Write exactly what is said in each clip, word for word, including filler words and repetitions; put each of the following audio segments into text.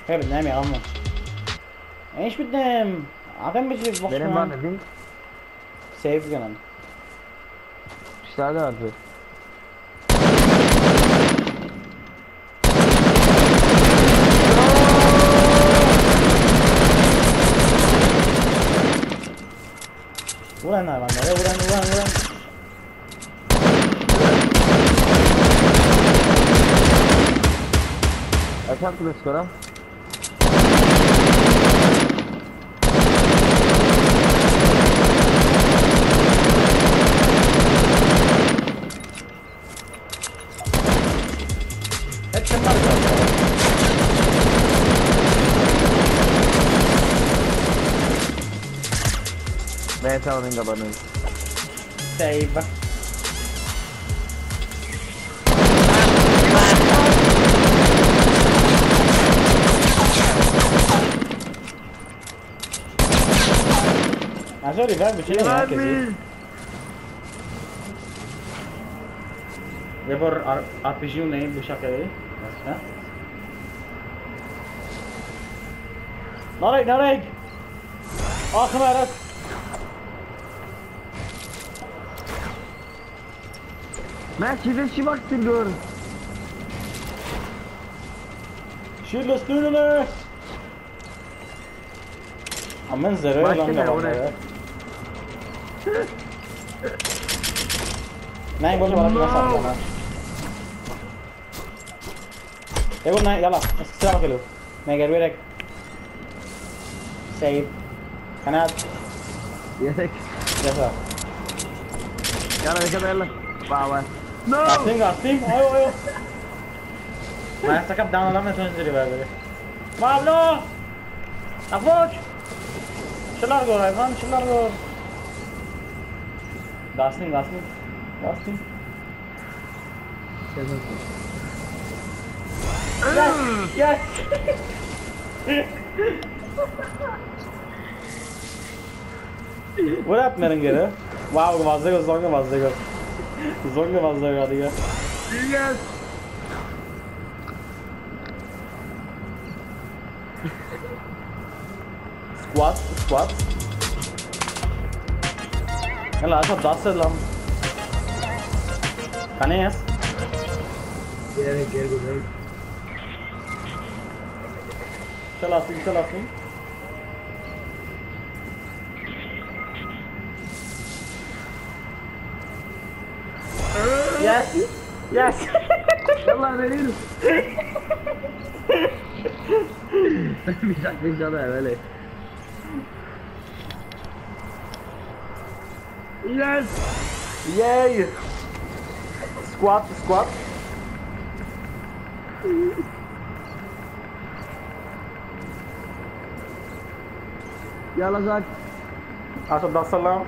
خير بتنام يا عمو. ايش بتنام؟ عطيني بشي بوقت Benim var كمان. dedin. سيف كمان. İşte hadi artık. Ulan hayvanlara ulan ulan ulan. Açar kılıç skora. Hep sen var ya. Ben tamamın kapanıyor. Save. عشان ريفايف بتشيل هكذا. يبر ار بي جي नहीं بشكل ايه بس ها ناريك ناريك اخر مرة Ben çiftleşi baktım gör. شيل الاسطورة عم انزل ما ولا كده ولا. नहीं बोल वाला क्या साथ जाना देखो नहीं يلا استلام كيلو मैं घर में रख سيف قناة Yedek. जैसा Yalla dikkat yalla. Baba. No. Gasting gasting ayo ayo मैं सकप डाउन वाला मैं सोच रही बात है Pablo approach चलार go Raiwan चलार go gasting gasting gasting yes yes what up merengere wow vazda zonga vazda zonga vazda gadiga Yes. squat squat يلا عشان تصل لهم كنيس Gel gel gel. चला सिंह चला Singh yes yes Yalla verin. Bir dakika bir dakika böyle. Yes. yay squat squat Yalla Zak. عشان تصل لهم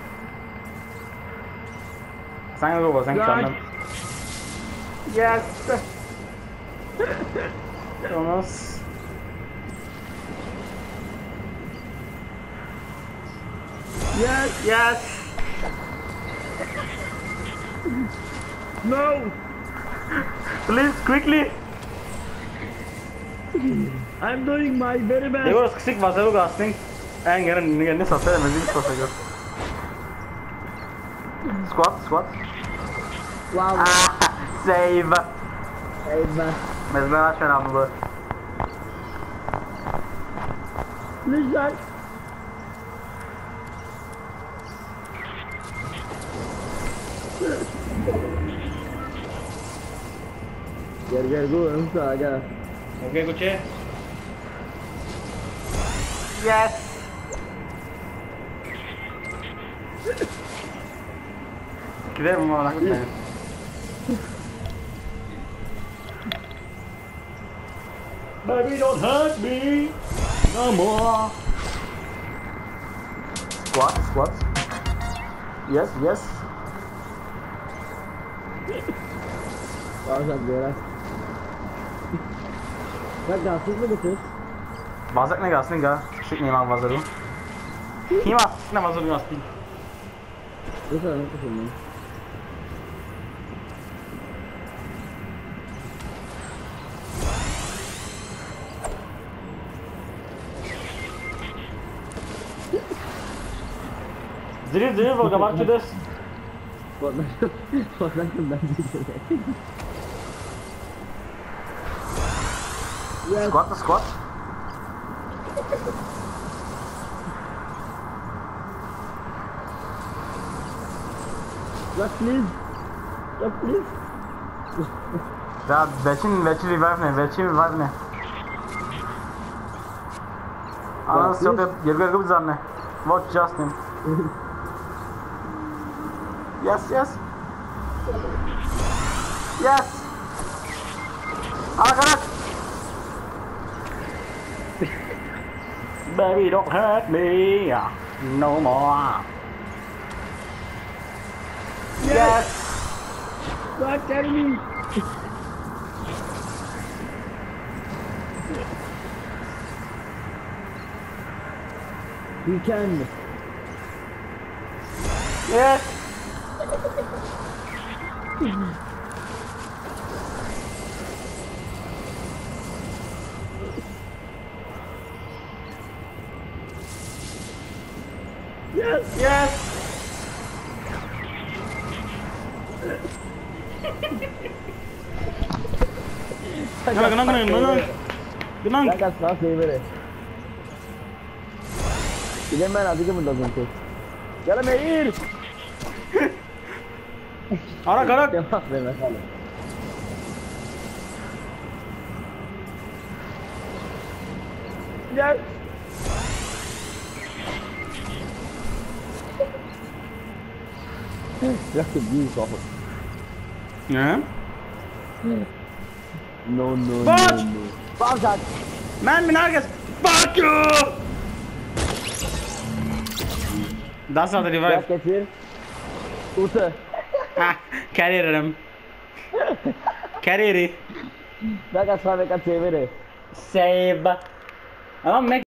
سانگ رو بزن کنم yes Jonas Yes. yes No. please quickly I'm doing my very best. देखो सिक वासरू gusting and गन निगन सबसे amazing processor squat squat Wow. save Eyvah. mas não acho não bu Lütfen. Gel gel gue enggak aja. Okay कुछ है yes किधर mau lakukan baby don't hurt me no more squat squat yes yes Bagus beres. Bak gasik mi betul? Vazak ne gasling ga shit ne ma vazaru Hima ne vazaru gasling Bisa nanti sini. Drift, drift, we'll go back to this. What the what the Yes. Squat the squat. Yes, please. Yes, please. Ya Beçin, Beçin revive ne? Beçin revive ne? Anası yok hep geri geri gibi zanne. Watch Justin. Yes, yes. Yes. Alak alak. Baby, don't hurt me no more. Yes. God tell me. We can. Yes. Yes. Yes. Kenang, kenang, kenang, kenang. Kenang. That's my favorite. Ilan ben atıcı mı lazım ki? Gel Meir. Arak, arak. Devam ver mesela. Gel. That's a beautiful. Yeah. No, no, Watch! no, no. Bam shot. Man, Minargas. Fuck you! That's not the क्या revive. कैसे? उसे. Ah, carry him. Carry it. मैं कैसा मैं कैसे मेरे? Save. I don't make